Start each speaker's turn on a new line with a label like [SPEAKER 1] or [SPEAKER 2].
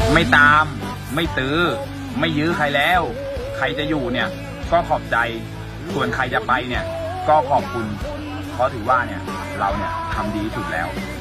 [SPEAKER 1] ไม่ตามไม่ตื้อไม่ยื้อใครแล้วใครจะอยู่เนี่ยก็ขอบใจส่วนใครจะไปเนี่ยก็ขอบคุณเพราะถือว่าเนี่ยเราเนี่ยทำดีที่สุดแล้ว